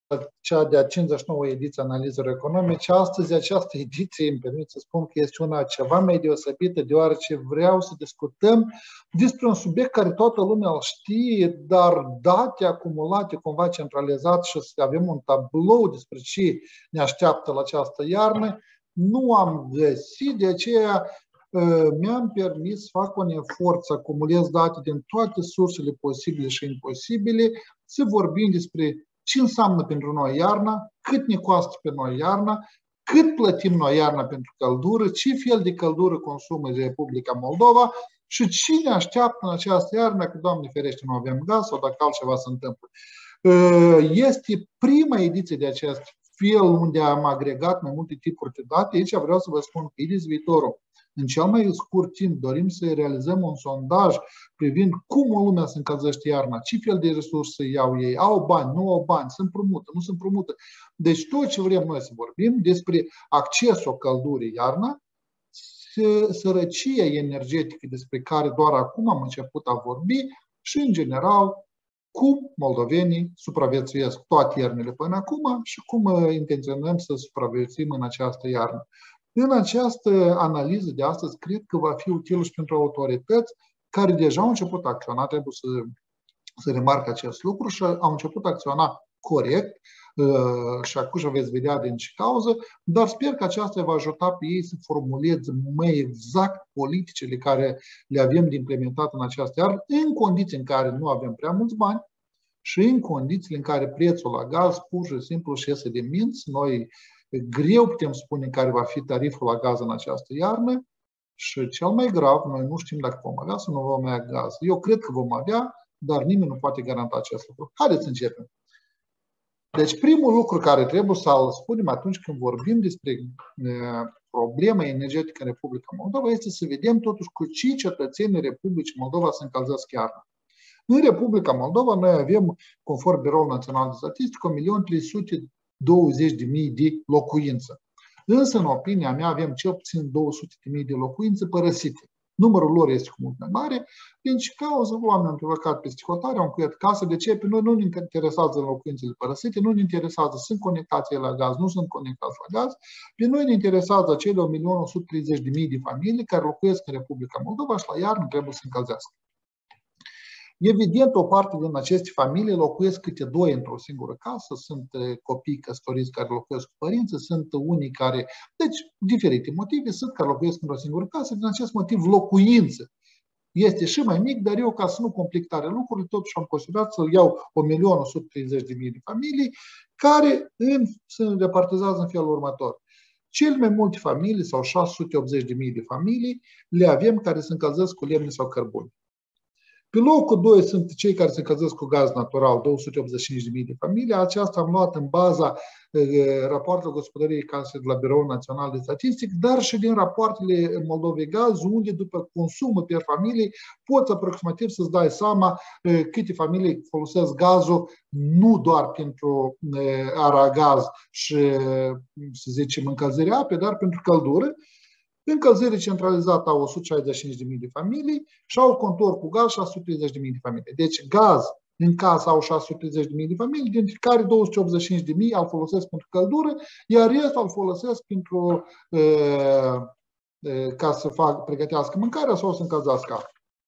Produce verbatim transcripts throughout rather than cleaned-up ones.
cea de-a cincizeci și nouă ediție analizelor economice. Astăzi această ediție îmi permit să spun că este una ceva mai deosebită, deoarece vreau să discutăm despre un subiect care toată lumea îl știe, dar date acumulate cumva centralizat și să avem un tablou despre ce ne așteaptă la această iarnă, nu am găsit, de aceea mi-am permis să fac un efort să acumulez date din toate sursele posibile și imposibile, să vorbim despre ce înseamnă pentru noi iarna, cât ne costă pe noi iarna, cât plătim noi iarna pentru căldură, ce fel de căldură consumă Republica Moldova și ce ne așteaptă în această iarnă, dacă, Doamne ferește, nu avem gaz sau dacă altceva se întâmplă. Este prima ediție de acest fel unde am agregat mai multe tipuri de date. Aici vreau să vă spun că Idis Viitorul, în cel mai scurt timp, dorim să realizăm un sondaj privind cum o lumea se încălzește iarna, ce fel de resurse iau ei, au bani, nu au bani, se împrumută, nu se împrumută. Deci tot ce vrem noi să vorbim despre accesul căldurii iarna, sărăcia energetică despre care doar acum am început a vorbi și, în general, cum moldovenii supraviețuiesc toate iernile până acum și cum intenționăm să supraviețuim în această iarnă. În această analiză de astăzi, cred că va fi utilă și pentru autorități care deja au început a acționa, trebuie să, să remarc acest lucru, și au început a acționa corect și acum veți vedea din ce cauză, dar sper că aceasta va ajuta pe ei să formuleze mai exact politicile care le avem de implementat în această iarnă, în condiții în care nu avem prea mulți bani și în condițiile în care prețul la gaz pur și simplu își iese de minți. Noi greu putem spune care va fi tariful la gaz în această iarnă și cel mai grav, noi nu știm dacă vom avea sau nu vom avea gaz. Eu cred că vom avea, dar nimeni nu poate garanta acest lucru. Haideți să începem. Deci primul lucru care trebuie să-l spunem atunci când vorbim despre problema energetică în Republica Moldova este să vedem totuși cu ce cetățenii Republicii Moldova se încălzesc iarna. În Republica Moldova noi avem, conform Biroul Național de Statistică, un milion trei sute douăzeci de mii de locuințe. Însă, în opinia mea, avem cel puțin două sute de mii de locuințe părăsite. Numărul lor este cu mult mai mare, din ce cauză oamenii au plecat peste hotare, au încuiat casă. De ce? Pe noi nu ne interesează locuințele părăsite, nu ne interesează sunt conectați la gaz, nu sunt conectați la gaz. Pe noi ne interesează cele un milion o sută treizeci de mii de familii care locuiesc în Republica Moldova și la iarnă trebuie să încălzească. Evident, o parte din aceste familii locuiesc câte doi într-o singură casă, sunt copii căsătoriți care locuiesc cu părinții, sunt unii care, deci diferite motive, sunt care locuiesc într-o singură casă, din acest motiv locuință este și mai mic, dar eu, ca să nu complic tare lucrurile, totuși am considerat să iau un milion o sută treizeci de mii de familii care în, se repartizează în felul următor. Cel mai multe familii, sau șase sute optzeci de mii de familii, le avem care se încălzesc cu lemne sau cărbuni. Pe locul doi sunt cei care se încălzesc cu gaz natural, două sute optzeci și cinci de mii de familii. Aceasta am luat în baza e, rapoartelor gospodăriei case de la Biroul Național de Statistică, dar și din rapoartele Moldovei Gaz, unde după consumul per familie poți aproximativ să-ți dai seama e, câte familii folosesc gazul nu doar pentru e, aragaz și, să zicem, încălzirea apei, dar pentru căldură. Încălzire centralizată au o sută șaizeci și cinci de mii de familii și au contor cu gaz șase sute treizeci de mii de familii. Deci gaz în casă au șase sute treizeci de mii de familii, dintre care două sute optzeci și cinci de mii îl folosesc pentru căldură, iar restul îl folosesc pentru, e, e, ca să fac, pregătească mâncarea sau să încălzească apă.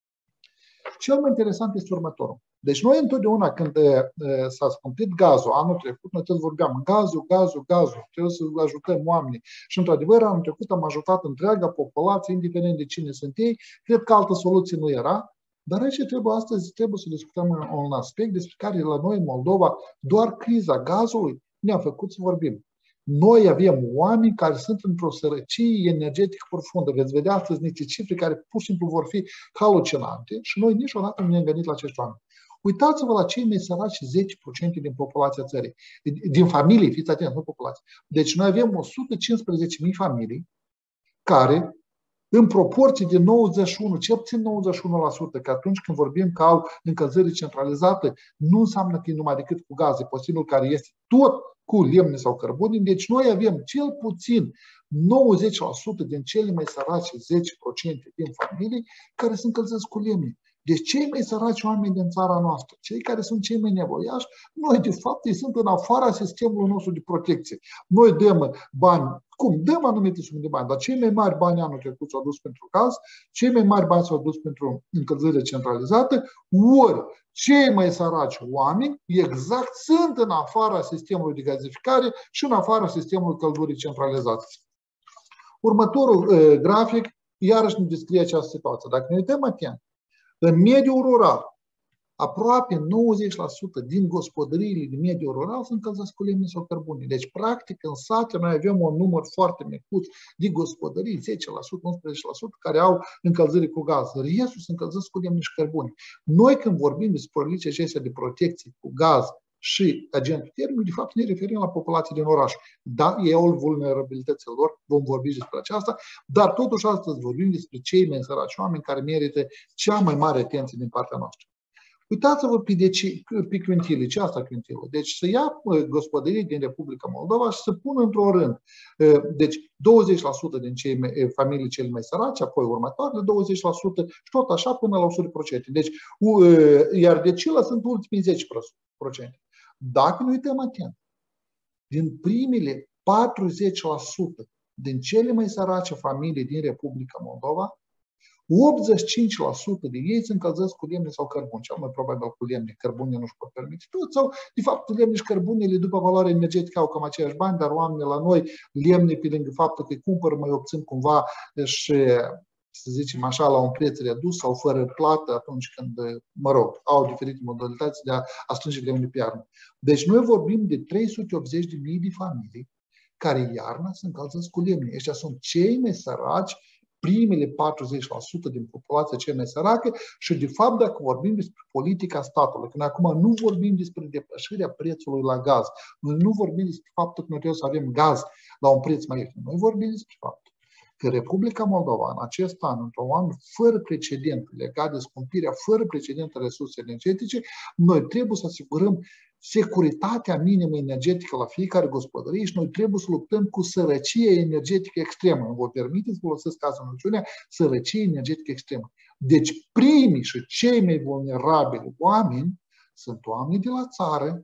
Cel mai interesant este următorul. Deci noi întotdeauna când s-a scumpit gazul, anul trecut, noi tot vorbeam gazul, gazul, gazul, trebuie să ajutăm oamenii. Și într-adevăr, anul trecut am ajutat întreaga populație, indiferent de cine sunt ei. Cred că altă soluție nu era. Dar aici trebuie astăzi trebuie să discutăm un aspect despre care la noi în Moldova doar criza gazului ne-a făcut să vorbim. Noi avem oameni care sunt într-o sărăcie energetică profundă. Veți vedea astăzi niște cifre care pur și simplu vor fi halucinante și noi niciodată nu ne-am gândit la acești oameni. Uitați-vă la cei mai săraci zece la sută din populația țării, din familii, fiți atenți, nu populație. Deci noi avem o sută cincisprezece mii familii care, în proporție de nouăzeci și unu, cel puțin nouăzeci și unu la sută, că atunci când vorbim că au încălzire centralizată, nu înseamnă că e numai decât cu gaze, posibil care este tot cu lemne sau cărbuni. Deci noi avem cel puțin nouăzeci la sută din cele mai sărace zece la sută din familii care se încălzesc cu lemne. Deci cei mai săraci oameni din țara noastră, cei care sunt cei mai nevoiași, noi de fapt ei sunt în afara sistemului nostru de protecție. Noi dăm bani, cum? Dăm anumite sume de bani, dar cei mai mari bani anul trecut s-au dus pentru gaz, cei mai mari bani s-au dus pentru încălzire centralizată, ori cei mai săraci oameni exact sunt în afara sistemului de gazificare și în afara sistemului căldurii centralizate. Următorul uh, grafic iarăși ne descrie această situație. Dacă ne uităm atent, în mediul rural, aproape nouăzeci la sută din gospodăriile din mediul rural sunt încălzite cu lemne sau cărbune. Deci, practic, în sate noi avem un număr foarte micuț de gospodării, zece la sută, unsprezece la sută, care au încălzire cu gaz. Restul sunt încălziți cu lemne și cărbune. Noi, când vorbim despre poliția acestea de protecție cu gaz și agentul termic, de fapt ne referim la populații din oraș. Da, ei au vulnerabilitățile lor, vom vorbi despre aceasta, dar totuși astăzi vorbim despre cei mai săraci oameni care merită cea mai mare atenție din partea noastră. Uitați-vă pe, deci, pe quintile, ce asta quintilă? Deci să ia gospodării din Republica Moldova și să pună într-un rând. Deci douăzeci la sută din cei mai, familii cele mai săraci, apoi următoarele douăzeci la sută și tot așa până la o sută la sută. Deci, iar decila sunt ultimii zece la sută. Dacă ne uităm atent, din primele patruzeci la sută din cele mai sărace familii din Republica Moldova, optzeci și cinci la sută de ei se încălzesc cu lemne sau cărbune, cel mai probabil cu lemne, cărbune nu-și pot permite tot, sau de fapt lemne și cărbunele după valoare energetică au cam aceiași bani, dar oamenii la noi lemne pe lângă faptul că îi cumpăr mai obțin cumva și, să zicem așa, la un preț redus sau fără plată atunci când, mă rog, au diferite modalități de a, a strânge lemne pe iarnă. Deci noi vorbim de trei sute optzeci de mii de familii care iarna se încălzesc cu lemne. Ăștia sunt cei mai săraci, primele patruzeci la sută din populația cea mai săracă și, de fapt, dacă vorbim despre politica statului, când acum nu vorbim despre depășirea prețului la gaz, noi nu vorbim despre faptul că noi trebuie să avem gaz la un preț mai ieftin, noi vorbim despre faptul că Republica Moldova, în acest an, într-un an fără precedent legat de scumpirea fără precedent a resurse energetice, noi trebuie să asigurăm securitatea minimă energetică la fiecare gospodărie și noi trebuie să luptăm cu sărăcia energetică extremă. Vă permiteți să folosesc ca noțiunea sărăcie energetică extremă. Deci primii și cei mai vulnerabili oameni sunt oamenii de la țară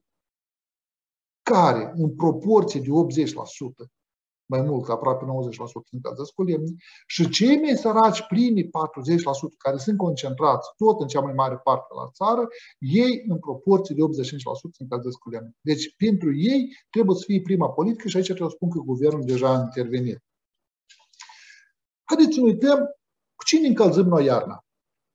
care, în proporție de optzeci la sută, mai mult, aproape nouăzeci la sută sunt încălziți cu lemne, și cei mai săraci, primii patruzeci la sută, care sunt concentrați tot în cea mai mare parte la țară, ei în proporție de optzeci și cinci la sută sunt încălziți cu lemne. Deci pentru ei trebuie să fie prima politică și aici trebuie să spun că guvernul deja a intervenit. Haideți să ne uităm cu cine încălzim noi iarna.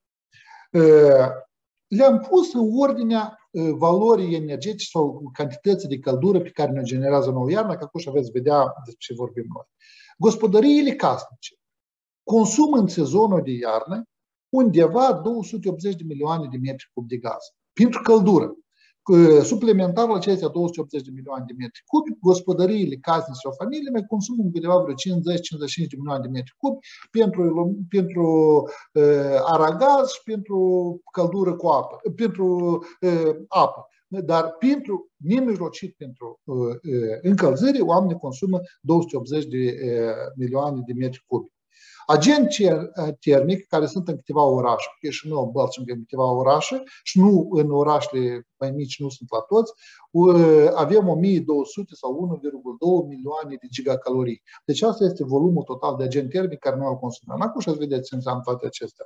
Le-am pus în ordinea valorii energetice sau cantității de căldură pe care ne generează nouă iarna, că acum aveți vedea despre ce vorbim noi. Gospodăriile casnice consumă în sezonul de iarnă undeva două sute optzeci de milioane de metri cub de gaz pentru căldură. Suplimentar la acestea două sute optzeci de milioane de metri cubi, gospodăriile casnice sau familiile mai consumă undeva vreo cincizeci cincizeci și cinci de milioane de metri cubi pentru, pentru uh, aragaz și pentru căldură cu apă, pentru uh, apă. Dar pentru nemijlocit pentru uh, uh, încălzire, oamenii consumă două sute optzeci de uh, milioane de metri cubi. Agenți termic, care sunt în câteva orașe, Chișinău, Bălți, în câteva orașe, și nu în orașele mai mici, nu sunt la toți, avem o mie două sute sau unu virgulă doi milioane de gigacalorii. Deci asta este volumul total de agent termic care noi îl consumăm. Acum și ați vedeți ce înseamnă toate acestea.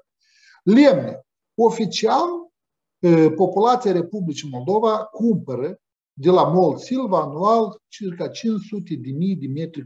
Lemne. Oficial, populația Republicii Moldova cumpără de la MOL Silva anual circa cinci sute de mii de metri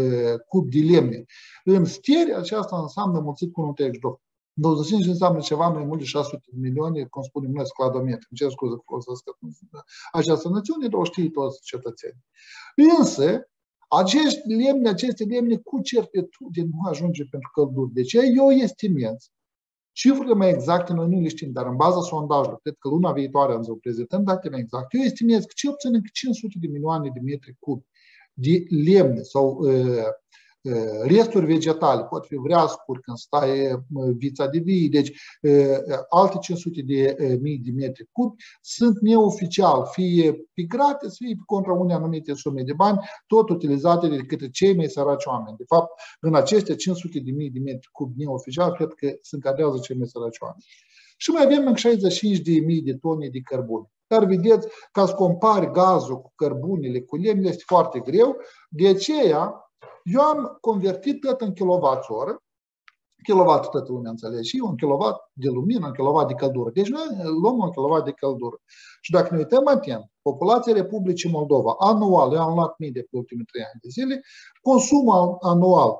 cub de lemne. În steri aceasta înseamnă mulțit cu unu virgulă treizeci și doi. douăzeci și cinci înseamnă ceva mai mult de șase sute de milioane, cum spunem noi, scladometri. Îmi cer scuze că folosesc această noțiune, dar o știe toți cetățenii. Însă, acești lemne, aceste lemne cu certitudine nu ajunge pentru căldură. Deci eu estimez. Cifrele mai exacte noi nu le știm, dar în baza sondajului, cred că luna viitoare am să prezentăm date mai exacte, eu estimez că cel puțin încă cinci sute de milioane de metri cubi de lemne sau uh, uh, resturi vegetale, pot fi vreascuri când stai uh, vița de vii, deci uh, alte cinci sute de mii de metri cubi sunt neoficial, fie pe gratis, fie pe contra unei anumite sume de bani, tot utilizate de către cei mai săraci oameni. De fapt, în aceste cinci sute de mii de metri cubi neoficial, cred că se încadrează cei mai săraci oameni. și mai avem încă șaizeci și cinci de mii de tone de cărbune. Dar vedeți, ca să compari gazul cu cărbunele, cu lemnele, este foarte greu. De aceea, eu am convertit tot în kilowatt-oră. Kilowatt, toată lumea înțelege, și un kilowatt de lumină, un kilowatt de căldură. Deci noi luăm un kilowatt de căldură. Și dacă ne uităm atent, populația Republicii Moldova, anual, eu am luat mii de pe ultimii trei ani de zile, consumul anual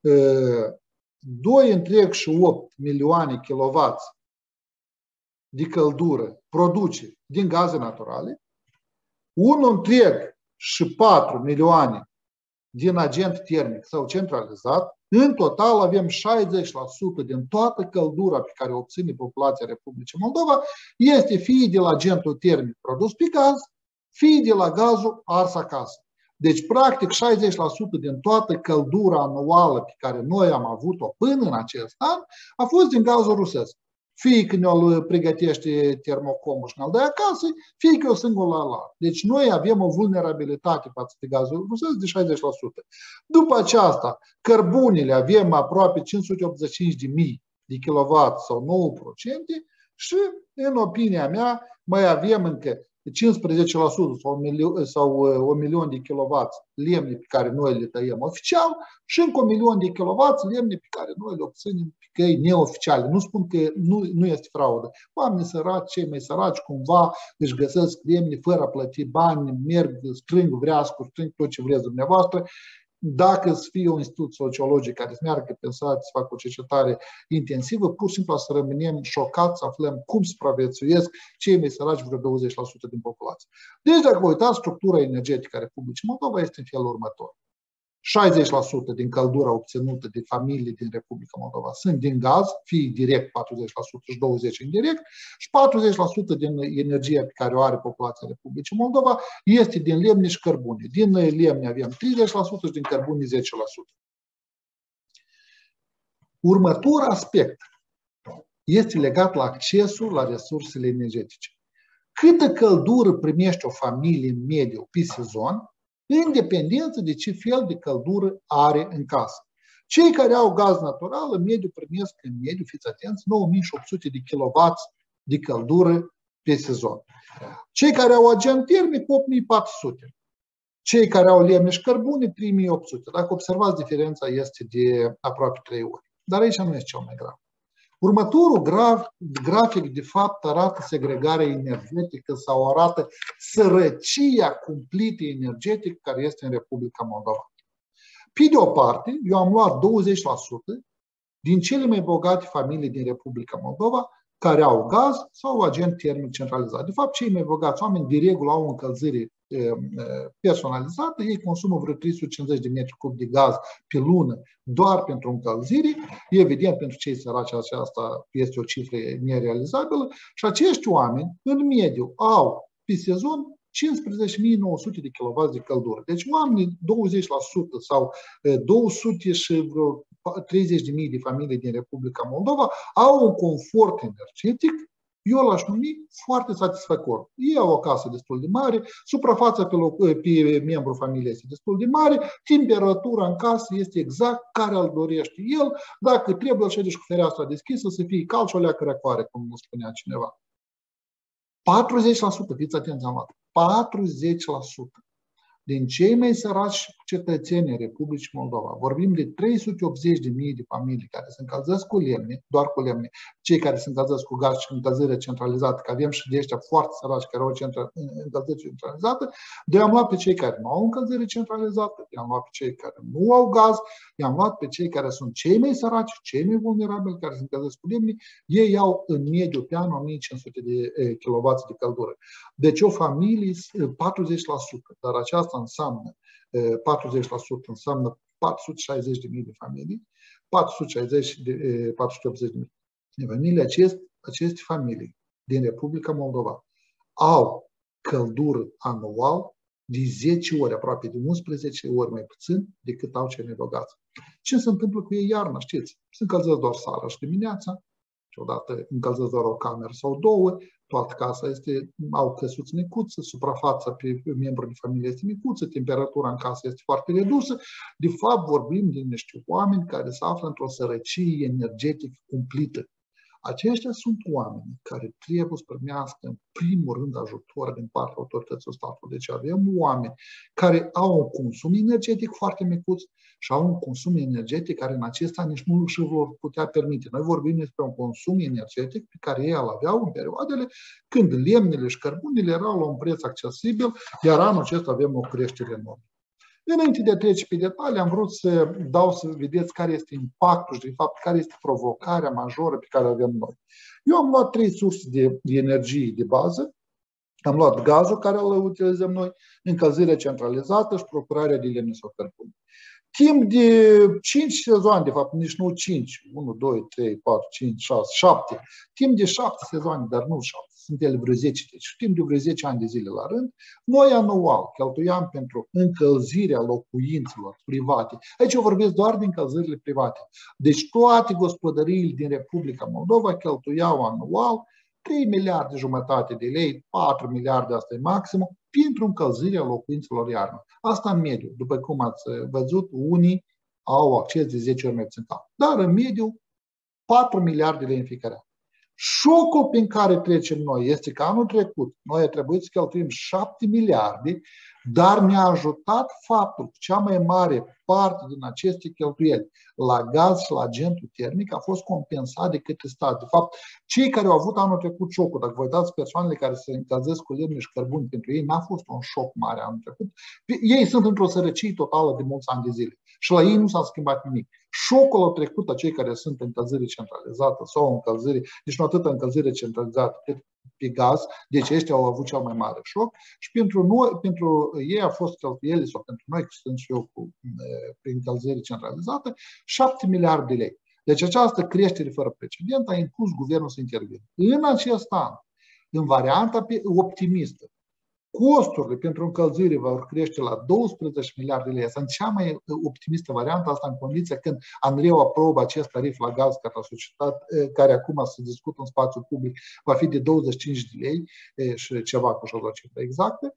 doi virgulă opt milioane kilowatt de căldură produce din gaze naturale, unu virgulă patru milioane din agent termic sau centralizat. În total avem șaizeci la sută din toată căldura pe care o obține populația Republicii Moldova este fie de la agentul termic produs pe gaz, fie de la gazul ars acasă. Deci, practic, șaizeci la sută din toată căldura anuală pe care noi am avut-o până în acest an a fost din gazul rusesc. Fie că ne-l pregătește termocomul și ne-l dă acasă, fie că e o singură la. Deci noi avem o vulnerabilitate față de gazul rusesc de șaizeci la sută. După aceasta, cărbunele avem aproape cinci sute optzeci și cinci de mii de kilowatt sau nouă la sută și, în opinia mea, mai avem încă cincisprezece la sută sau, milion, sau un milion de kilowatt lemne pe care noi le tăiem oficial și încă un milion de kilowatt lemne pe care noi le obținem pe căi neoficiale. Nu spun că nu, nu este fraudă. Oamenii săraci, cei mai săraci, cumva își găsesc lemne fără a plăti bani, merg, strâng vreascuri, strâng tot ce vreți dumneavoastră. Dacă să fie un institut sociologic care să meargă pe sat, să facă o cercetare intensivă, pur și simplu să rămânem șocați, să aflăm cum supraviețuiesc cei mai săraci, vreo douăzeci la sută din populație. Deci, dacă vă uitați, structura energetică a Republicii Moldova este în felul următor. șaizeci la sută din căldura obținută de familii din Republica Moldova sunt din gaz, fie direct patruzeci la sută și douăzeci la sută indirect, și patruzeci la sută din energia pe care o are populația Republicii Moldova este din lemne și cărbune. Din lemne avem treizeci la sută și din cărbune zece la sută. Următorul aspect este legat la accesul la resursele energetice. Câtă căldură primește o familie în mediu pe sezon, în dependență de ce fel de căldură are în casă. Cei care au gaz natural, în mediu primesc, în mediu, fiți atenți, nouă mii opt sute de kilowatt de căldură pe sezon. Cei care au agent termic, opt mii patru sute. Cei care au lemne și cărbune, trei mii opt sute. Dacă observați, diferența este de aproape trei ori. Dar aici nu este cel mai grav. Următorul grav, grafic, de fapt, arată segregarea energetică sau arată sărăcia cumplită energetică care este în Republica Moldova. Pe de o parte, eu am luat douăzeci la sută din cele mai bogate familii din Republica Moldova care au gaz sau agent termic centralizat. De fapt, cei mai bogați oameni, de regulă, au o încălzire personalizată, ei consumă vreo trei sute cincizeci de metri cub de gaz pe lună doar pentru încălzire. Evident, pentru cei săraci aceasta este o cifră nerealizabilă și acești oameni, în mediu, au pe sezon cincisprezece mii nouă sute de kilowatt de căldură. Deci oamenii douăzeci la sută sau două sute și vreo treizeci de mii de familii din Republica Moldova au un confort energetic, eu l-aș numi foarte satisfăcător. Ei au o casă destul de mare, suprafața pe, loc, pe membru familiei este destul de mare, temperatura în casă este exact care îl dorește el, dacă trebuie îl ședești cu fereastra deschisă să fie cald și o leacă răcoare, cum nu spunea cineva. patruzeci la sută, fiți atenți, am luat, patruzeci la sută din cei mai săraci cetățeni în Republicii Moldova, vorbim de trei sute optzeci de mii de familii care se încălzesc cu lemne, doar cu lemne, cei care se încălzesc cu gaz și încălzire centralizată, că avem și de ăștia foarte săraci care au încălzire centralizată, de am luat pe cei care nu au încălzire centralizată, i-am luat pe cei care nu au gaz, i-am luat pe cei care sunt cei mai săraci, cei mai vulnerabili, care se încălzesc cu lemne, ei au în mediu pe an o mie cinci sute de kilowatt de căldură. Deci o familie, patruzeci la sută, dar aceasta înseamnă patruzeci la sută înseamnă patru sute șaizeci de mii de familii, patru sute șaizeci de, patru sute optzeci de mii de familii. Acest, aceste familii din Republica Moldova au căldură anual de zece ori, aproape de unsprezece ori mai puțin decât au cei mai bogați. Ce se întâmplă cu ei iarna, știți? Se încălzesc doar seara și dimineața, și odată încălzesc doar o cameră sau două, toată casa este, au căsuți micuță, suprafața pe membru de familie este micuță, temperatura în casă este foarte redusă. De fapt, vorbim de niște oameni care se află într-o sărăcie energetică cumplită. Aceștia sunt oameni care trebuie să primească în primul rând ajutor din partea autorităților statului. Deci avem oameni care au un consum energetic foarte micuț și au un consum energetic care în acesta nici nu își vor putea permite. Noi vorbim despre un consum energetic pe care ei îl aveau în perioadele când lemnele și cărbunele erau la un preț accesibil, iar anul acesta avem o creștere enormă. Înainte de a trece pe detalii, am vrut să dau să vedeți care este impactul și, de fapt, care este provocarea majoră pe care o avem noi. Eu am luat trei surse de, de energie de bază. Am luat gazul, care îl utilizăm noi, încălzirea centralizată și procurarea de lemne sau cărbune. Timp de cinci sezoane, de fapt, nici nu cinci, unu, doi, trei, patru, cinci, șase, șapte, timp de șapte sezoane, dar nu șapte, sunt ele vreo zece, deci timp de vreo zece ani de zile la rând, noi anual cheltuiam pentru încălzirea locuințelor private. Aici eu vorbesc doar de încălzirile private. Deci toate gospodăriile din Republica Moldova cheltuiau anual trei miliarde jumătate de lei, patru miliarde, asta e maximum, pentru încălzirea locuințelor iarnă. Asta în mediu. După cum ați văzut, unii au acces de zece ori mai puțin. Dar în mediu, patru miliarde de lei în fiecare an. Șocul prin care trecem noi este că anul trecut noi a trebuit să cheltuim șapte miliarde, dar ne-a ajutat faptul că cea mai mare parte din aceste cheltuieli la gaz și la agentul termic a fost compensat de către stat. De fapt, cei care au avut anul trecut șocul, dacă vă uitați persoanele care se încălzesc cu lemne și cărbuni, pentru ei n-a fost un șoc mare anul trecut. Ei sunt într-o sărăcie totală de mulți ani de zile și la ei nu s-a schimbat nimic. Șocul a trecut a cei care sunt încălzire centralizată sau încălzire, deci nu atât încălzire centralizată, cât pe gaz, deci ăștia au avut cel mai mare șoc și pentru, noi, pentru ei a fost cheltuieli, sau pentru noi, că sunt și eu cu încălzire centralizată, șapte miliarde de lei. Deci această creștere fără precedent a impus guvernul să intervină. În acest an, în varianta optimistă, costurile pentru încălzire vor crește la douăsprezece miliarde de lei. Asta în cea mai optimistă variantă, asta în condiția când Andreu aprobă acest tarif la gaz care, a societate, care acum se discută în spațiu public, va fi de douăzeci și cinci de lei și ceva cu o cifră exactă.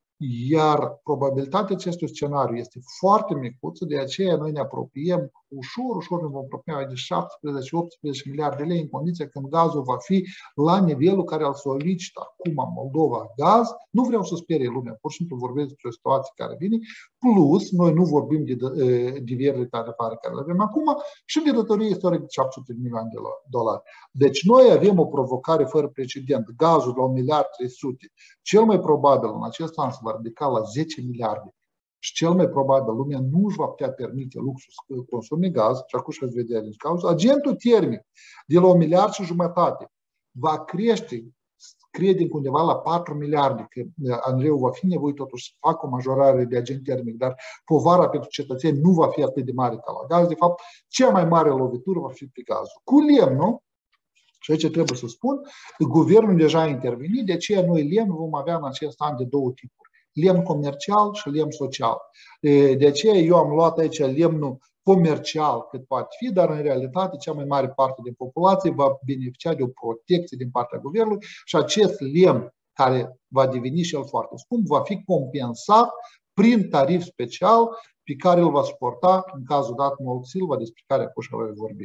Iar probabilitatea acestui scenariu este foarte micuță, de aceea noi ne apropiem ușor, ușor ne vom apropia de șaptesprezece optsprezece miliarde de lei în condiția când gazul va fi la nivelul care îl solicită acum Moldova gaz. Nu vreau să sperie lumea, pur și simplu vorbesc despre o situație care vine, plus noi nu vorbim de divierile tarifare care le avem acum și de datorie istorică de șapte sute de milioane de dolari. Deci noi avem o provocare fără precedent. Gazul la un miliard trei sute, cel mai probabil în acest an se va ridica la zece miliarde. Și cel mai probabil lumea nu își va putea permite luxul să consume gaz, și acum și veți vedea din cauza. Agentul termic de la un miliard și jumătate va crește, credem undeva la patru miliarde, că Andreu va fi nevoit totuși să facă o majorare de agent termic, dar povara pentru cetățeni nu va fi atât de mare ca la gaz. De fapt, cea mai mare lovitură va fi pe gazul. Cu lemnul, și aici trebuie să spun, guvernul deja a intervenit, de aceea noi lemn vom avea în acest an de două tipuri. Lemn comercial și lemn social. De aceea eu am luat aici lemnul comercial cât poate fi, dar în realitate cea mai mare parte din populație va beneficia de o protecție din partea guvernului și acest lemn, care va deveni și el foarte scump, va fi compensat prin tarif special pe care îl va suporta în cazul dat Molt Silva, despre care acum și voi vorbi.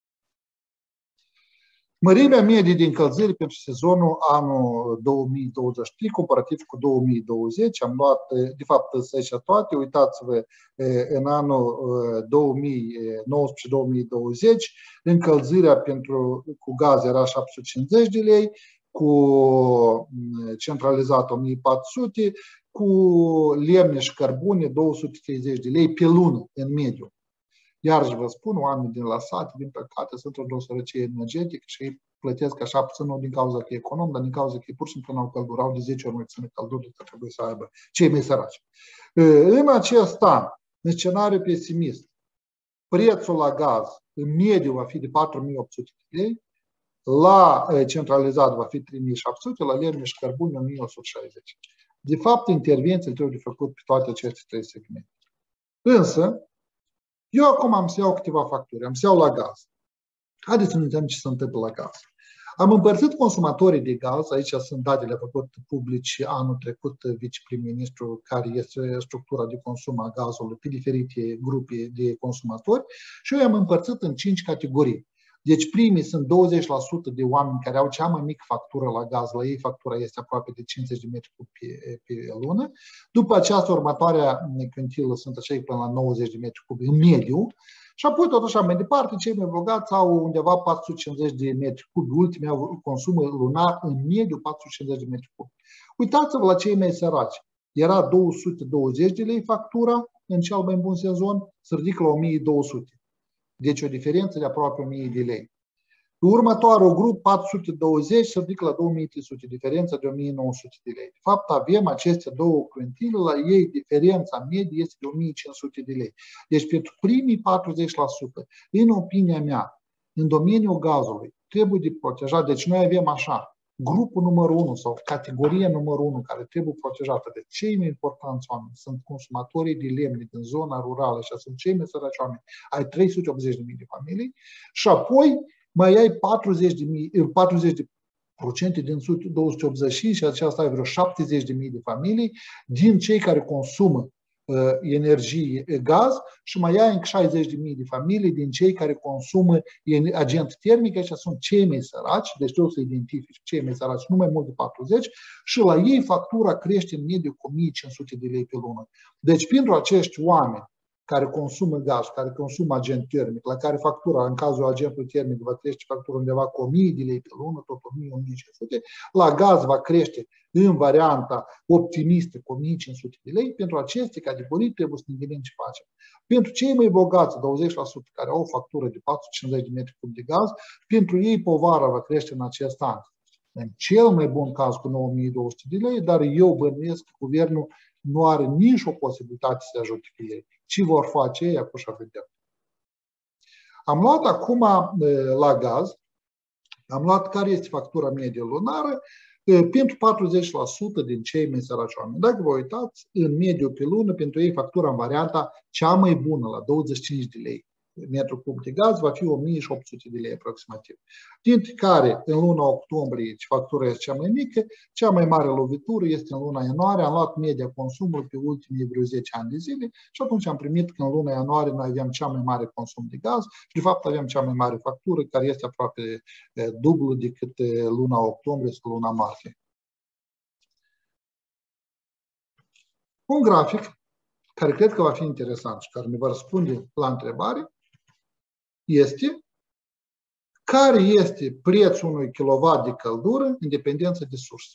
Mărimea medie de încălzire pentru sezonul anul două mii douăzeci și trei comparativ cu două mii douăzeci. Am luat, de fapt, aici toate. Uitați-vă, în anul două mii nouăsprezece două mii douăzeci, încălzirea pentru, cu gaz era șapte sute cincizeci de lei, cu centralizat o mie patru sute, cu lemne și cărbune două sute treizeci de lei pe lună în mediu. Iar vă spun, oamenii din la sate, din păcate, sunt într-o sărăcie energetică și ei plătesc așa puțin, nu din cauza că e econom, dar din cauza că ei pur și simplu n-au căldură, au de zece ori mai puțin căldură decât trebuie să aibă cei mai săraci. În acest an, în scenariu pesimist, prețul la gaz în mediu va fi de patru mii opt sute de lei, la centralizat va fi trei mii șapte sute, la lemne și cărbune o mie o sută șaizeci. De fapt, intervențiile trebuie de făcut pe toate aceste trei segmente. Însă, eu acum am să iau câteva facturi, am să iau la gaz. Haideți să ne uităm ce se întâmplă la gaz. Am împărțit consumatorii de gaz, aici sunt datele făcute publice anul trecut, viceprim-ministru, care este structura de consum a gazului pe diferite grupe de consumatori și eu i-am împărțit în cinci categorii. Deci primii sunt douăzeci la sută de oameni care au cea mai mică factură la gaz, la ei factura este aproape de cincizeci de metri cub pe, pe lună. După această următoarea quintilă sunt acei până la nouăzeci de metri cub în mediu. Și apoi tot așa mai departe, cei mai bogați au undeva patru sute cincizeci de metri cubi, ultimii au consumă lunar în mediu patru sute cincizeci de metri cubi. Uitați-vă la cei mai săraci. Era două sute douăzeci de lei factura în cel mai bun sezon, se ridică la o mie două sute. Deci o diferență de aproape o mie de lei. Următorul grup, patru sute douăzeci, se ridică la două mii trei sute, diferența de o mie nouă sute de lei. De fapt, avem aceste două quintile, la ei diferența medie este de o mie cinci sute de lei. Deci pentru primii patruzeci la sută, în opinia mea, în domeniul gazului, trebuie de protejat. Deci noi avem așa, grupul numărul unu sau categoria numărul unu care trebuie protejată de cei mai importanți oameni sunt consumatorii de lemne din zona rurală și sunt cei mai săraci oameni. Ai trei sute optzeci de mii de familii și apoi mai ai patruzeci de mii, patruzeci de procente din două sute optzeci și cinci și aceasta ai vreo șaptezeci de mii de familii din cei care consumă uh, energie, gaz și mai ai încă șaizeci de mii de familii din cei care consumă agent termic, aceștia sunt cei mai săraci, deci trebuie să identifici cei mai săraci, nu mai mult de patruzeci, și la ei factura crește în mediu cu o mie cinci sute de lei pe lună. Deci pentru acești oameni care consumă gaz, care consumă agent termic, la care factura, în cazul agentului termic, va crește factura undeva cu o mie de lei pe lună, tot o mie - o mie cinci sute, la gaz va crește în varianta optimistă cu o mie cinci sute de lei. Pentru aceste categorii trebuie să ne gândim ce facem. Pentru cei mai bogați, douăzeci la sută, care au o factură de patru sute cincizeci de metri cub de gaz, pentru ei povara va crește în acest an. În cel mai bun caz cu nouă mii două sute de lei, dar eu bănuiesc că guvernul nu are nici o posibilitate să ajute pe ei. Ce vor face ei, acum și vedem. Am luat acum la gaz, am luat care este factura medie lunară pentru patruzeci la sută din cei mai săraci oameni. Dacă vă uitați, în mediu pe lună, pentru ei factura în varianta cea mai bună, la douăzeci și cinci de lei metru cub de gaz, va fi o mie opt sute de lei aproximativ. Dintre care, în luna octombrie, factura este cea mai mică, cea mai mare lovitură este în luna ianuarie. Am luat media consumului pe ultimii vreo zece ani de zile și atunci am primit că în luna ianuarie noi aveam cea mai mare consum de gaz și de fapt aveam cea mai mare factură, care este aproape dublu decât luna octombrie sau luna martie. Un grafic care cred că va fi interesant și care ne va răspunde la întrebare este care este prețul unui kilowatt de căldură în dependență de sursă.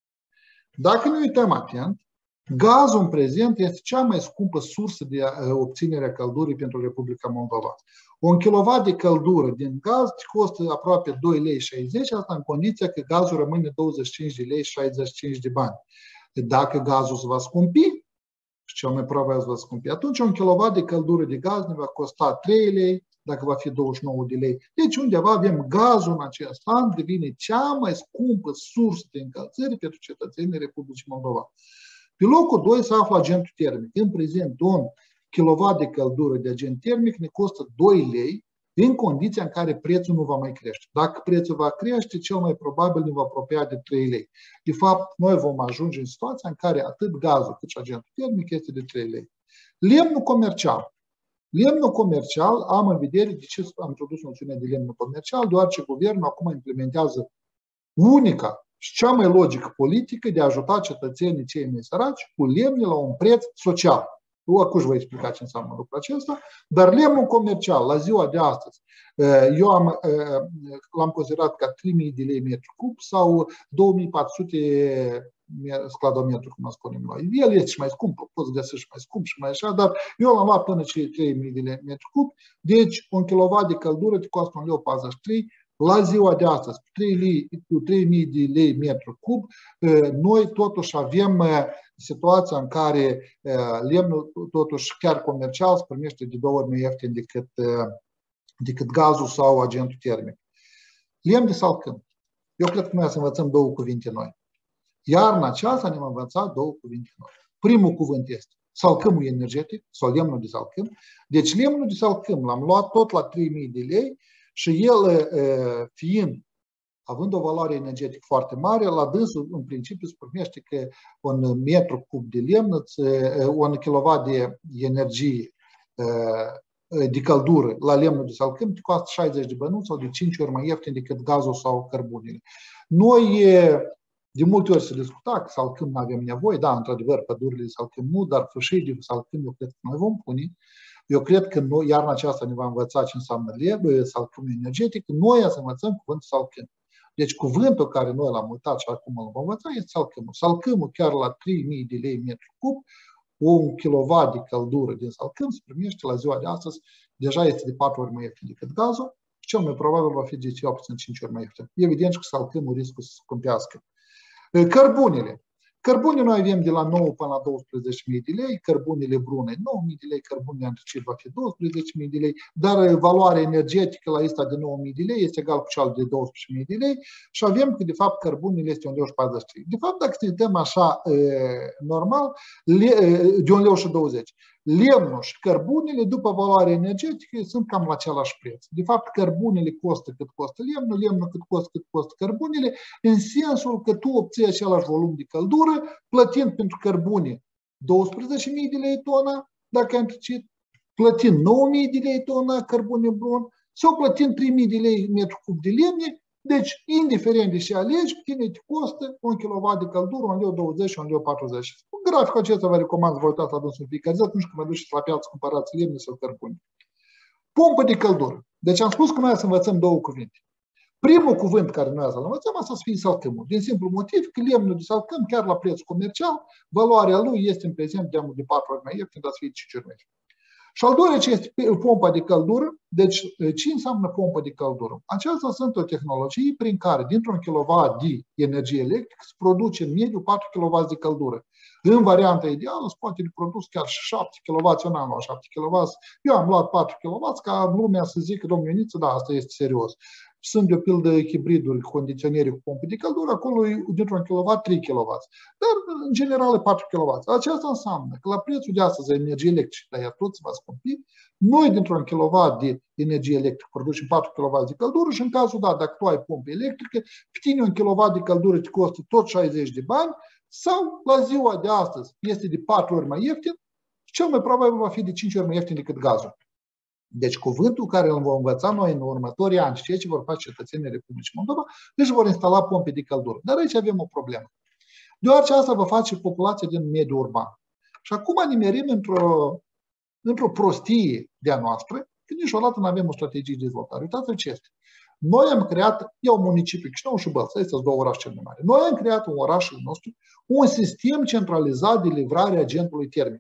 Dacă ne uităm atent, gazul în prezent este cea mai scumpă sursă de obținere a căldurii pentru Republica Moldova. Un kilowatt de căldură din gaz costă aproape doi lei șaizeci, asta în condiția că gazul rămâne douăzeci și cinci de lei șaizeci și cinci de bani. Dacă gazul se va scumpi, și cel mai probabil se va scumpi, atunci un kilowatt de căldură de gaz ne va costa trei lei, dacă va fi douăzeci și nouă de lei. Deci undeva avem gazul în acest an, devine cea mai scumpă sursă de încălzire pentru cetățenii Republicii Moldova. Pe locul doi se află agentul termic. În prezent, un kilowatt de căldură de agent termic ne costă doi lei, în condiția în care prețul nu va mai crește. Dacă prețul va crește, cel mai probabil ne va apropia de trei lei. De fapt, noi vom ajunge în situația în care atât gazul cât și agentul termic este de trei lei. Lemnul comercial. Lemnul comercial, am în vedere de ce am introdus noțiunea de lemnul comercial, deoarece guvernul acum implementează unica și cea mai logică politică de a ajuta cetățenii cei mai săraci cu lemne la un preț social. Eu acum vă explica ce înseamnă lucrul acesta, dar lemnul comercial, la ziua de astăzi, eu am, l-am considerat ca trei mii de lei metru cub sau două mii patru sute scladometru, cum spunem noi. El este și mai scump, poți găsi și mai scump și mai așa, dar eu l-am luat până cei trei mii de lei metru cub, deci un kilowatt de căldură te costă un leu patruzeci și trei. La ziua de astăzi, cu trei mii de lei metru cub, noi totuși avem situația în care lemnul, totuși chiar comercial, se primește de două ori mai ieftin decât, decât gazul sau agentul termic. Lemn de salcâm. Eu cred că noi să învățăm două cuvinte noi. Iarna aceasta ne-am învățat două cuvinte noi. Primul cuvânt este salcâmul energetic sau lemnul de salcâm. Deci lemnul de salcâm l-am luat tot la trei mii de lei și el fiind, având o valoare energetică foarte mare, la dânsul în principiu se primește că un metru cub de lemn, un kilowatt de energie de căldură la lemnul de salcâm te costă șaizeci de bănuți sau de cinci ori mai ieftin decât gazul sau cărbunele. Noi, de multe ori se discuta că salcâm nu avem nevoie, da, într-adevăr, pădurile de salcâm nu, dar fâșii de salcâm eu cred că noi vom pune. Eu cred că noi, iarna aceasta ne va învăța ce înseamnă lebe, salcâm energetic, noi să învățăm cuvântul salcâm. Deci cuvântul care noi l-am uitat și acum îl vom învăța este salcâmul. Salcâmul chiar la trei mii de lei metru cub, un kilowatt de căldură din salcâm se primește la ziua de astăzi, deja este de patru ori mai ieftin decât gazul și cel mai probabil va fi de cel puțin cinci ori mai ieftin. Evident că salcâmul riscă să se scumpească. Cărbunele. Cărbunele noi avem de la nouă până la douăsprezece mii de lei, cărbunele brune nouă mii de lei, cărbunele antricid va fi douăsprezece mii de lei, dar valoarea energetică la asta de nouă mii de lei este egal cu cea de douăsprezece mii de lei și avem că de fapt cărbunele este un leu și patruzeci și trei. De fapt, dacă ne uităm așa normal, de un leu și douăzeci. Lemnul și cărbunele, după valoare energetică, sunt cam la același preț. De fapt, cărbunele costă cât costă lemnul, lemnul cât costă cât costă cărbunele, în sensul că tu obții același volum de căldură, plătind pentru cărbune douăsprezece mii de lei tona, dacă ai antricid, plătind nouă mii de lei tona cărbune brun, sau plătind trei mii de lei metru cub de lemne. Deci, indiferent de ce alegi, tine te costă un kilowatt de căldură, un leu douăzeci și un leu patruzeci. Graficul acesta vă recomand să vă uitați la dânsul fiecare zi atunci când vă duceți la piață să cumpărați lemne sau cărbune. Pompă de căldură. Deci am spus că noi să învățăm două cuvinte. Primul cuvânt care noi să-l învățăm asta să fie salcâmul. Din simplu motiv că lemnul de salcâm, chiar la preț comercial, valoarea lui este în prezent de patru ori mai ieftin, dar să fie cinci ori mai ieftin. Și al doilea ce este pompa de căldură. Deci ce înseamnă pompa de căldură? Aceasta sunt o tehnologie prin care dintr-un kilowatt de energie electrică se produce în mediu patru kilowatt de căldură. În varianta ideală se poate de produs chiar și șapte kilowatt, eu n-am luat șapte kilowatt, eu am luat patru kilowatt ca lumea să zică, domnul Ioniță, da, asta este serios. Sunt de o pildă hibriduri, condiționeri cu pompe de căldură, acolo e dintr-un kilowatt trei kilowatt, dar în general e patru kilowatt. Aceasta înseamnă că la prețul de astăzi a energiei electrice, dar ea tot se va scumpi, noi dintr-un kilowatt de energie electrică producem patru kilowatt de căldură și în cazul dat, dacă tu ai pompă electrică, pe tine un kilowatt de căldură te costă tot șaizeci de bani sau la ziua de astăzi este de patru ori mai ieftin și cel mai probabil va fi de cinci ori mai ieftin decât gazul. Deci cuvântul care îl vom învăța noi în următorii ani și ceea ce vor face cetățenii Republicii Moldova, își vor instala pompe de căldură. Dar aici avem o problemă. Deoarece asta va face populația din mediul urban. Și acum nimerim într-o într-o prostie de-a noastră, că niciodată nu avem o strategie de dezvoltare. Uitați-vă ce este. Noi am creat, iau municipiul Chișinău și Bălți, astea sunt două orașe cele mai mari. Noi am creat în orașul nostru un sistem centralizat de livrare a agentului termic.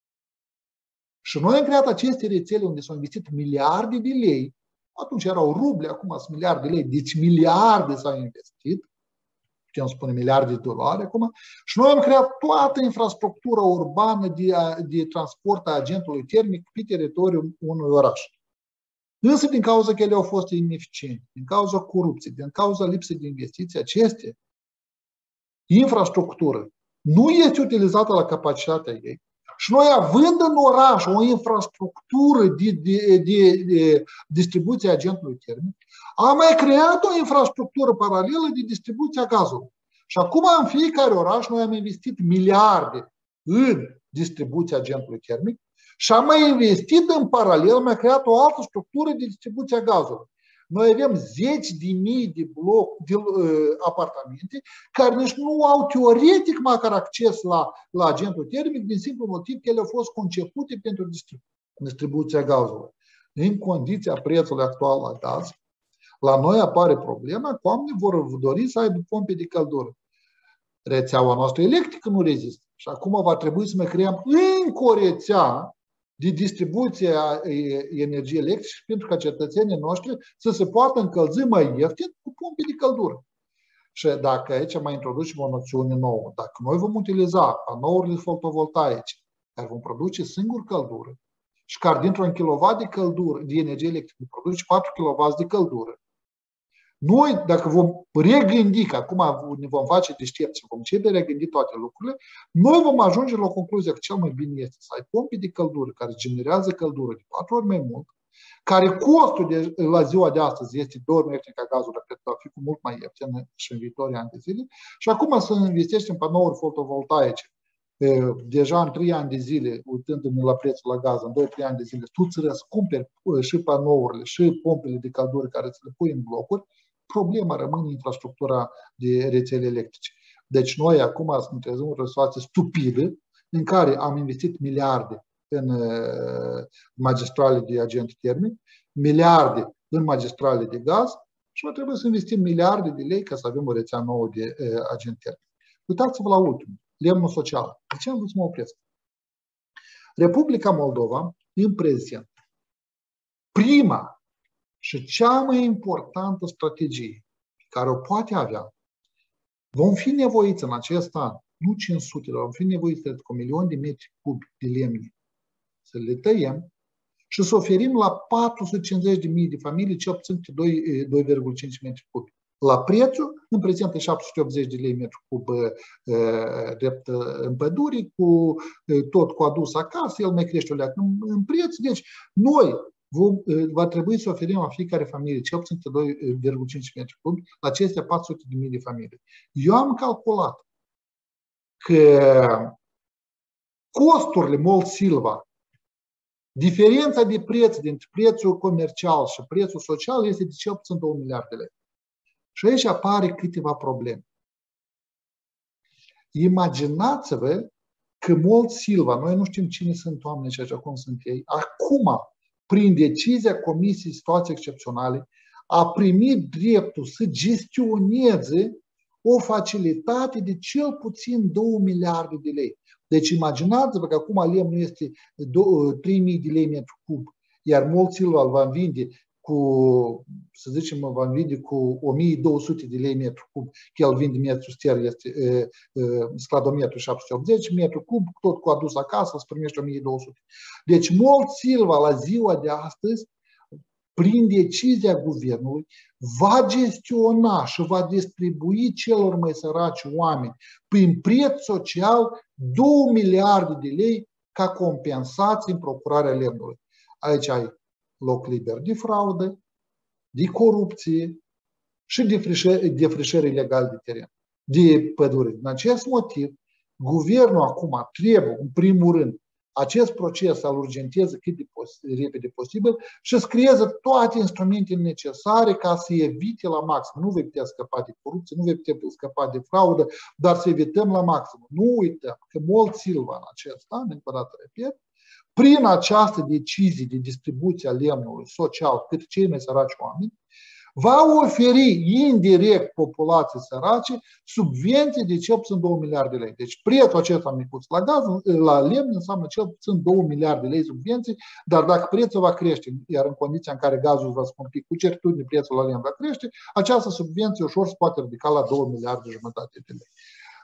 Și noi am creat aceste rețele unde s-au investit miliarde de lei, atunci erau ruble, acum sunt miliarde de lei, deci miliarde s-au investit, putem spune miliarde de dolari acum, și noi am creat toată infrastructura urbană de, de transport a agentului termic pe teritoriul unui oraș. Însă din cauza că ele au fost ineficiente, din cauza corupției, din cauza lipsei de investiții, aceste infrastructură nu este utilizată la capacitatea ei. Și noi, având în oraș o infrastructură de, de, de, de distribuție a agentului termic, am mai creat o infrastructură paralelă de distribuție a gazului. Și acum, în fiecare oraș, noi am investit miliarde în distribuția agentului termic și am mai investit în paralel, am mai creat o altă structură de distribuție a gazului. Noi avem zeci de mii de bloc de uh, apartamente care nici nu au teoretic măcar acces la, la agentul termic din simplu motiv că ele au fost concepute pentru distribu distribuția gazului. În condiția prețului actual la gaz, la noi apare problema că oamenii vor dori să aibă pompe de căldură. Rețeaua noastră electrică nu rezistă. Și acum va trebui să mai creăm încă o rețea de distribuție a energiei electrice pentru ca cetățenii noștri să se poată încălzi mai ieftin cu pompe de căldură. Și dacă aici mai introducem o noțiune nouă, dacă noi vom utiliza panourile fotovoltaice care vom produce singur căldură și care dintr-un kilowatt de căldură, de energie electrică, produce patru kilowatt de căldură, noi, dacă vom regândi, că acum ne vom face deștepți și vom începe regândi toate lucrurile, noi vom ajunge la concluzia că cel mai bine este să ai pompe de căldură care generează căldură de patru ori mai mult, care costul de, la ziua de astăzi este două ori mai ieftin ca gazul, dar cred că va fi cu mult mai ieftin și în viitorii ani de zile. Și acum să investești în panouri fotovoltaice deja în trei ani de zile, uitându-ne la prețul la gaz, în doi trei ani de zile, tu îți răscumperi și panourile și pompele de căldură care ți le pui în blocuri, problema rămâne infrastructura de rețele electrice. Deci noi acum suntem într-o situație stupidă în care am investit miliarde în magistrale de agent termic, miliarde în magistrale de gaz și va trebui să investim miliarde de lei ca să avem o rețea nouă de agent termic. Uitați-vă la ultimul, lemnul social. De ce am vrut să mă opresc? Republica Moldova, în prezent, prima și cea mai importantă strategie care o poate avea, vom fi nevoiți în acest an, nu cinci sute, dar vom fi nevoiți cred, cu un milion de metri cubi de lemne să le tăiem și să oferim la patru sute cincizeci de mii de familii cel puțin doi virgulă cinci metri cubi. La prețul, în prezent, e șapte sute optzeci de lei metru cub drept în pădure, cu, tot cu adus acasă, el mai crește o leacă în, în preț. Deci, noi vom, va trebui să oferim la fiecare familie cel puțin doi virgulă cinci metri cubi la acestea patru sute de mii de familii. Eu am calculat că costurile Mol Silva, diferența de preț dintre prețul comercial și prețul social este de cel puțin două miliarde de lei. Și aici apare câteva probleme. Imaginați-vă că Mol Silva, noi nu știm cine sunt oamenii aceștia, cum sunt ei, acum, prin decizia Comisiei Situații Excepționale, a primit dreptul să gestioneze o facilitate de cel puțin două miliarde de lei. Deci imaginați-vă că acum lemnul este trei mii de lei metru cub, iar Mol Silva îl va vinde cu, să zicem, va vinde cu o mie două sute de lei metru cub, că el vinde metru ster, este scladometru șapte sute optzeci metru cub, tot cu adus acasă, îți primește o mie două sute. Deci Mol Silva la ziua de astăzi, prin decizia guvernului, va gestiona și va distribui celor mai săraci oameni prin preț social două miliarde de lei ca compensații în procurarea lemnului. Aici ai loc liber de fraudă, de corupție și de defrișări ilegale de teren, de pădure. Din acest motiv, guvernul acum trebuie, în primul rând, acest proces să-l urgenteze cât de repede posibil și să creeze toate instrumentele necesare ca să evite la maxim. Nu vei putea scăpa de corupție, nu vei putea scăpa de fraudă, dar să evităm la maxim. Nu uităm că Mol Silva în acest an, încă o dată repet, prin această decizie de distribuție a lemnului social cât cei mai săraci oameni, va oferi indirect populației sărace subvenții de cel puțin două miliarde de lei. Deci prețul acesta micuț la gaz, la lemn, înseamnă cel puțin două miliarde de lei subvenții, dar dacă prețul va crește, iar în condiția în care gazul va scumpi, cu certitudine prețul la lemn va crește, această subvenție ușor se poate ridica la două miliarde jumătate de lei.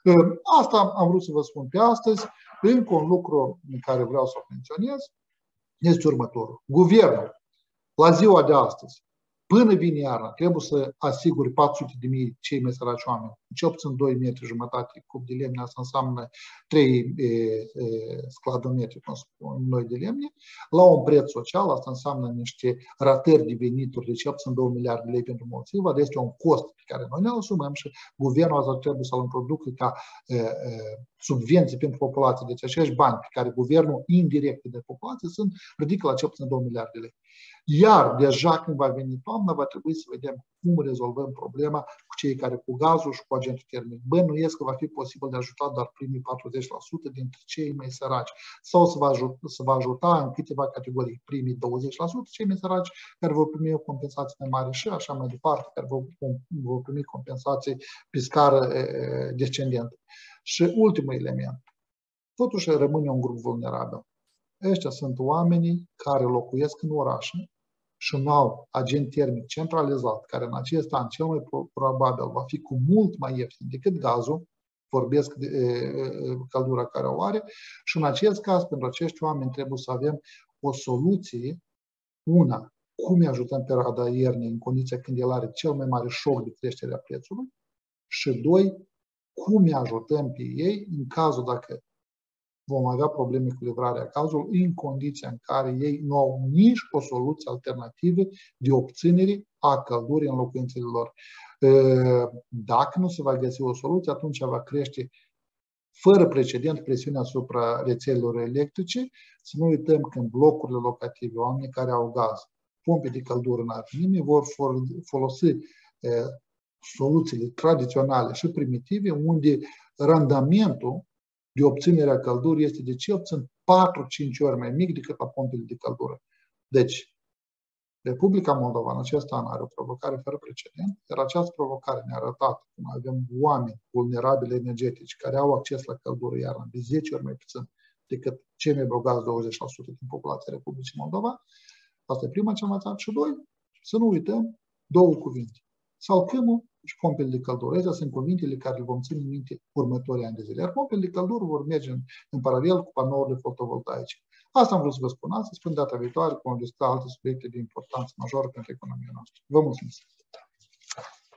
Asta am vrut să vă spun pe astăzi. Încă un lucru în care vreau să o menționez este următorul. Guvernul, la ziua de astăzi, până vine iarna, trebuie să asigure patru sute de mii cei mai săraci oameni, cel puțin doi metri jumătate cub de lemne, asta înseamnă trei scladometri, cum spun noi, de lemne, la un preț social, asta înseamnă niște ratări de venituri de cel puțin două miliarde de lei pentru Mol Silva, dar este un cost pe care noi ne asumăm și guvernul asta trebuie să-l introducă ca e, e, subvenții pentru populație. Deci acești bani pe care guvernul indirect de populație sunt ridică la cel puțin două miliarde de lei. Iar deja când va veni toamna, va trebui să vedem cum rezolvăm problema cu cei care cu gazul și cu agentul termic. Bănuiesc că va fi posibil de ajuta doar primii patruzeci la sută dintre cei mai săraci. Sau să va ajuta, să va ajuta în câteva categorii primii douăzeci la sută cei mai săraci care vor primi o compensație mai mare și așa mai departe, care vor, vor primi compensații pe scară e, descendentă. Și ultimul element. Totuși rămâne un grup vulnerabil. Ăștia sunt oamenii care locuiesc în orașe și nu au agent termic centralizat, care în acest an cel mai probabil va fi cu mult mai ieftin decât gazul, vorbesc de căldura care o are, și în acest caz, pentru acești oameni trebuie să avem o soluție, una, cum îi ajutăm pe perioada iernii în condiția când el are cel mai mare șoc de creștere a prețului, și doi, cum îi ajutăm pe ei în cazul dacă vom avea probleme cu livrarea gazului în condiția în care ei nu au nici o soluție alternativă de obținere a căldurii în locuințele lor. Dacă nu se va găsi o soluție, atunci va crește fără precedent presiune asupra rețelelor electrice. Să nu uităm că în blocurile locative, oamenii care au gaz, pompe de căldură în nimeni vor folosi eh, soluțiile tradiționale și primitive, unde randamentul de obținere a căldurii este de cel puțin patru-cinci ori mai mic decât la pompele de căldură. Deci, Republica Moldova în acest an are o provocare fără precedent, iar această provocare ne-a arătat cum avem oameni vulnerabili energetici care au acces la căldură iarna de zece ori mai puțin decât cei mai bogați douăzeci la sută din populația Republicii Moldova. Asta e prima cea mai tare. Și doi, să nu uităm două cuvinte. Salcâmul și pompele de căldură. Acestea sunt cuvintele care le vom ține în minte următorii ani de zile. Iar pompele de căldură vor merge în, în paralel cu panourile fotovoltaice. Asta am vrut să vă spun astăzi. Spun data viitoare, cum vom discuta alte subiecte de importanță majoră pentru economia noastră. Vă mulțumesc!